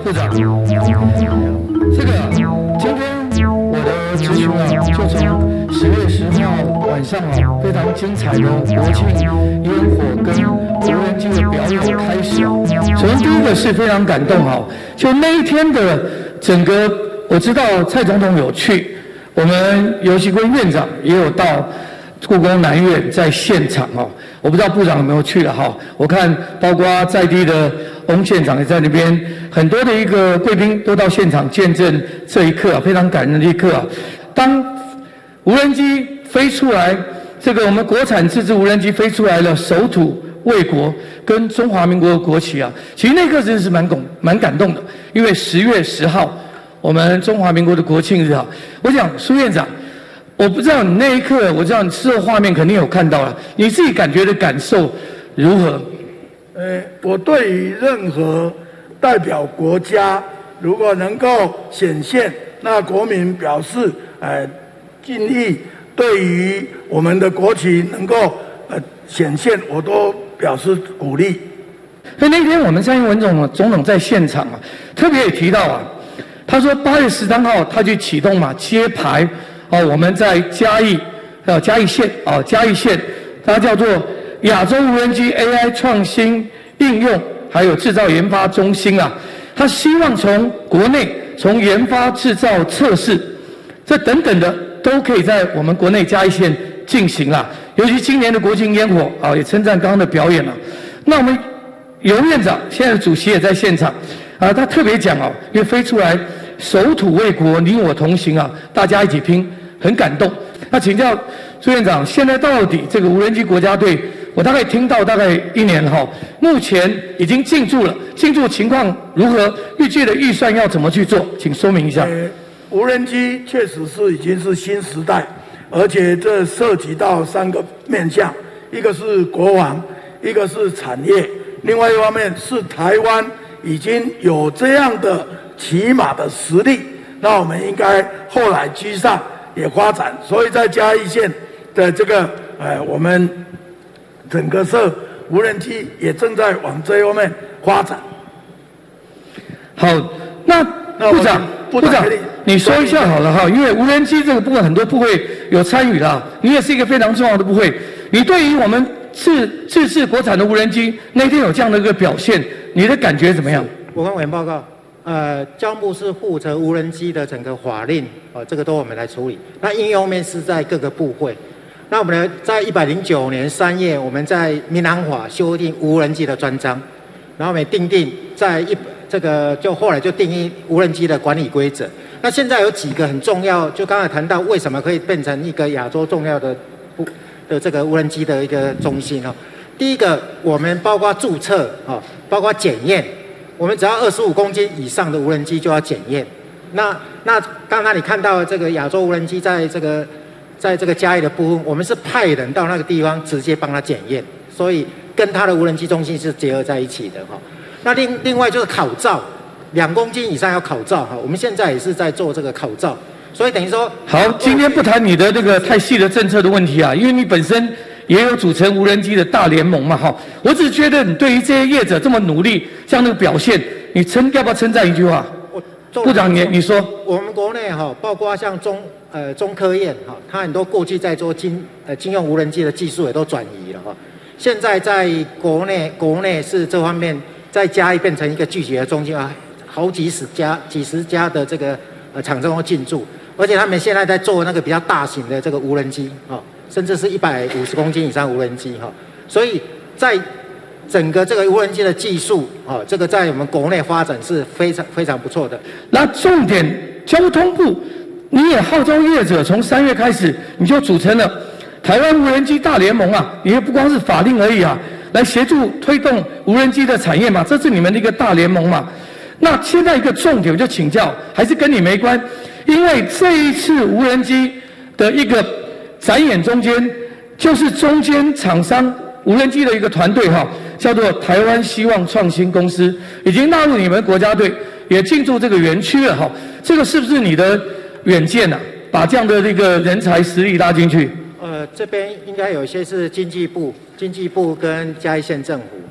部长，这个今天我的咨询就从10月10号晚上非常精彩的国庆烟火跟无人机的表演开始首先第一个是非常感动就那一天的整个，我知道蔡总统有去，我们游锡堃院长也有到故宫南院在现场我不知道部长有没有去了我看包括在地的翁县长也在那边，很多的一个贵宾都到现场见证这一刻非常感人的一刻当无人机飞出来，这个我们国产自制无人机飞出来了，守土卫国跟中华民国的国旗其实那刻真的是蛮感动的，因为10月10号我们中华民国的国庆日我想苏院长，我不知道你那一刻，我知道你事后画面肯定有看到了，你自己感觉的感受如何？ 我对于任何代表国家，如果能够显现，那国民表示敬意，对于我们的国旗能够显现，我都表示鼓励。 所以那天我们蔡英文总统在现场特别也提到他说8月13号他去启动揭牌我们在嘉义县它叫做亚洲无人机 AI 创新应用还有制造研发中心他希望从国内从研发制造测试这等等的都可以在我们国内嘉义县进行尤其今年的国庆烟火也称赞刚刚的表演那我们游院长现在的主席也在现场他特别讲因为飞出来守土卫国你我同行大家一起拼，很感动。那请教朱院长，现在到底这个无人机国家队，我大概听到大概1年目前已经进驻了，进驻情况如何？预计的预算要怎么去做？请说明一下。 无人机确实是已经是新时代，而且这涉及到3个面向，一个是国防，一个是产业，另外一方面是台湾已经有这样的起码的实力，那我们应该后来居上也发展，所以在嘉义县的这个我们整个无人机也正在往这一方面发展。 好，那部长，你说一下好了因为无人机这个部分很多部会有参与你也是一个非常重要的部会，你对于我们自制国产的无人机那天有这样的一个表现，你的感觉怎么样？ 我跟委员报告。交通部是负责无人机的整个法令，这个都我们来处理。那应用面是在各个部会。那我们呢，在109年3月，我们在民航法修订无人机的专章，然后我们定在这个就后来就定义无人机的管理规则。那现在有几个很重要，就刚才谈到为什么可以变成一个亚洲重要的这个无人机的一个中心第一个，我们包括注册包括检验。我们只要25公斤以上的无人机就要检验。那刚才你看到这个亚洲无人机在这个嘉义的部分，我们是派人到那个地方直接帮他检验，所以跟他的无人机中心是结合在一起的那另外就是考照，2公斤以上要考照我们现在也是在做这个考照，所以等于说好，今天不谈你的这个太细的政策的问题因为你本身也有组成无人机的大联盟嘛我只觉得你对于这些业者这么努力，像那个表现，你要不要称赞一句话？部长你说。 我们国内包括像中科院它很多过去在做经用无人机的技术也都转移了现在在国内是这方面在嘉义变成一个聚集的中心好几十家的这个厂商都进驻，而且他们现在在做那个比较大型的这个无人机甚至是150公斤以上无人机所以在整个这个无人机的技术这个在我们国内发展是非常非常不错的。 那重点，交通部你也号召业者从3月开始，你就组成了台湾无人机大联盟你也不光是法令而已来协助推动无人机的产业嘛，这是你们的一个大联盟嘛。那现在一个重点我就请教，还是跟你没关，因为这一次无人机的一个展演中间，就是中间厂商无人机的一个团队叫做台湾希望创新公司，已经纳入你们国家队，也进驻这个园区了这个是不是你的远见把这样的这个人才实力拉进去？ 这边应该有一些是经济部跟嘉义县政府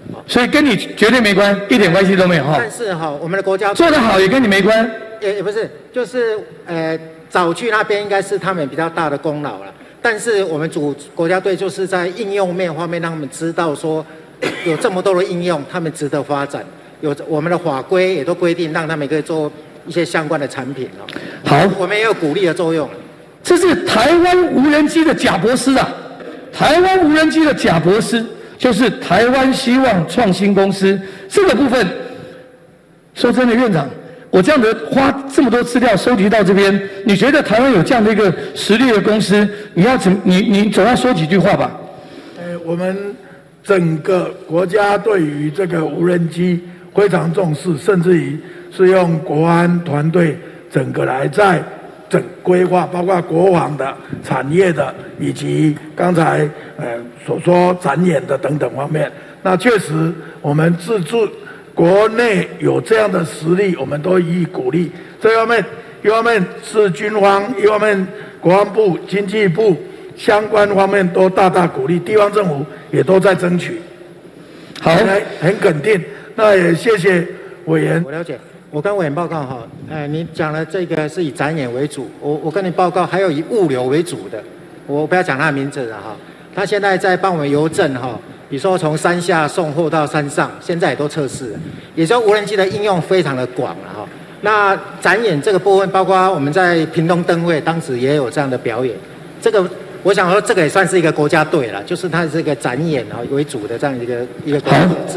所以跟你绝对没关，一点关系都没有哈。 但是哈，我们的国家做得好也跟你没关， 也不是，就是早去那边应该是他们比较大的功劳了。但是我们国家队就是在应用面方面，让他们知道说有这么多的应用，他们值得发展。有我们的法规也都规定，让他们可以做一些相关的产品哦。 好， 我们也有鼓励的作用。 这是台湾无人机的贾博士啊，台湾无人机的贾博士就是台湾希望创新公司这个部分。说真的，院长，我这样的花这么多资料收集到这边，你觉得台湾有这样的一个实力的公司，你总要说几句话吧？ 我们整个国家对于这个无人机非常重视，甚至于是用国安团队整个来在整规划，包括国防的、产业的，以及刚才所说展演的等等方面。那确实，我们自助国内有这样的实力，我们都予以鼓励。这方面，一方面是军方，一方面国防部、经济部相关方面都大大鼓励，地方政府也都在争取。 好， 很肯定。那也谢谢委员。 我了解。我跟委员报告哈，你讲的这个是以展演为主，我跟你报告还有以物流为主的，我不要讲他的名字了哈。他现在在帮我们邮政哈，比如说从山下送货到山上，现在也都测试了，也就是无人机的应用非常的广了哈。那展演这个部分，包括我们在屏东灯会当时也有这样的表演，这个我想说这个也算是一个国家队了，就是它这个展演啊为主的这样一个国家制。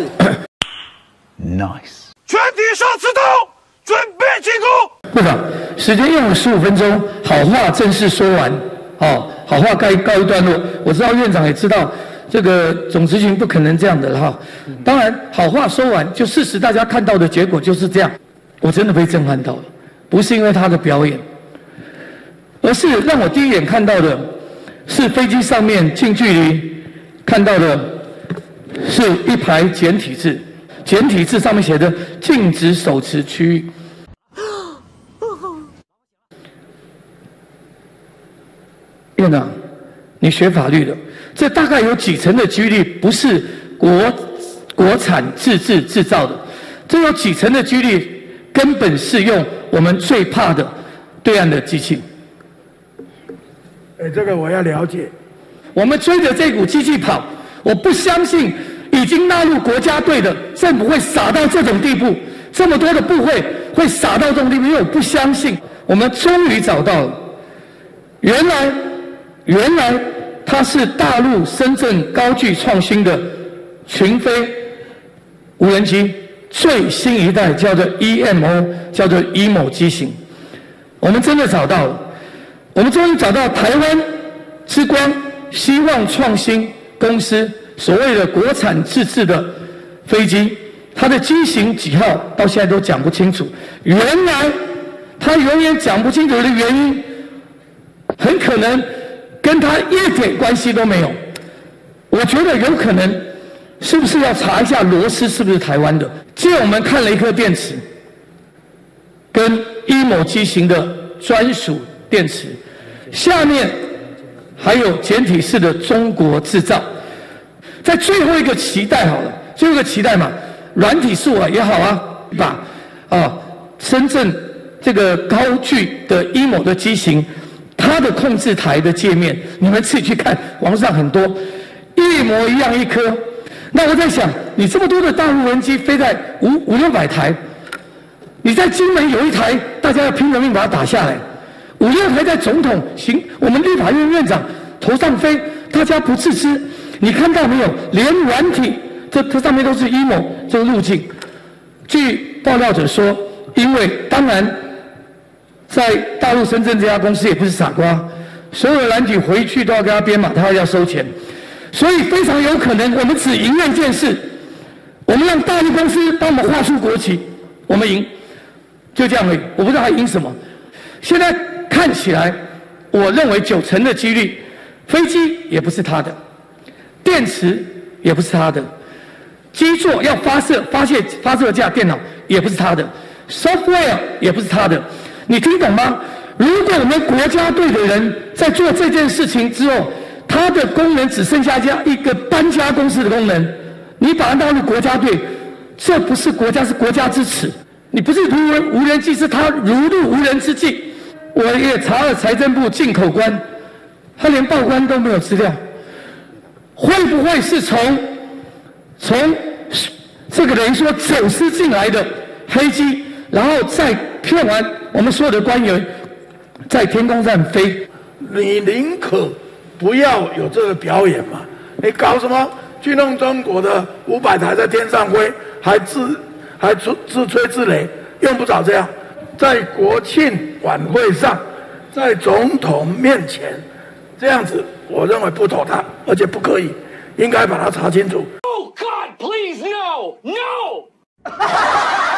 Nice。 全体上刺刀，准备进攻。 部长，时间用了15分钟，好话正式说完，好话告一段落。我知道院长也知道，这个总执行不可能这样的了哈。当然，好话说完，就事实大家看到的结果就是这样。我真的被震撼到了，不是因为他的表演，而是让我第一眼看到的是飞机上面近距离看到的是一排简体字。简体字上面写的禁止手持区域。院长，你学法律的，这大概有几成的几率不是国产自制制造的？这有几成的几率根本是用我们最怕的对岸的机器？ 这个我要了解。 我们追着这股机器跑，我不相信。已经纳入国家队的政府会傻到这种地步，这么多的部会会傻到这种地步，因为我不相信。我们终于找到了，原来它是大陆深圳高具创新的群飞无人机最新一代，叫做 EMO， 叫做 EMO 机型。我们真的找到了，我们终于找到台湾之光希望创新公司。所谓的国产自制的飞机，它的机型几号到现在都讲不清楚。原来它永远讲不清楚的原因，很可能跟它一点关系都没有。我觉得有可能，是不是要查一下螺丝是不是台湾的？借我们看了一颗电池，跟 EMO 机型的专属电池，下面还有简体字的中国制造。在最后一个期待好了，最后一个期待嘛，软体数也好啊，把深圳这个高具的 EMO 的机型，它的控制台的界面，你们自己去看，网上很多一模一样一颗。那我在想，你这么多的大陆无人机飞在500-600台，你在金门有一台，大家要拼了命把它打下来，5-6台在总统我们立法院院长头上飞，大家不自知。你看到没有？连软体，这上面都是 EMO 这个路径。据爆料者说，因为当然，在大陆深圳这家公司也不是傻瓜，所有的软体回去都要给他编码，他要收钱，所以非常有可能我们只赢了一件事，我们让大陆公司帮我们画出国旗，我们赢，就这样而已。我不知道他赢什么。现在看起来，我认为90%的几率，飞机也不是他的。电池也不是他的，基座要发射架电脑也不是他的 ，software 也不是他的，你听懂吗？如果我们国家队的人在做这件事情之后，它的功能只剩下一个搬家公司的功能， 你把它纳入国家队，这不是国家，是国家之耻。你不是无人机，是他如入无人之境。我也查了财政部进口官，他连报关都没有资料，会不会是从这个人说走私进来的黑机，然后再骗完我们所有的官员，在天空上飞？ 你宁可不要有这个表演嘛？你搞什么去弄中国的500台在天上飞，还自吹自擂，用不着这样。在国庆晚会上，在总统面前这样子，我认为不妥当，而且不可以，应该把它查清楚。 Oh God, please, no! No!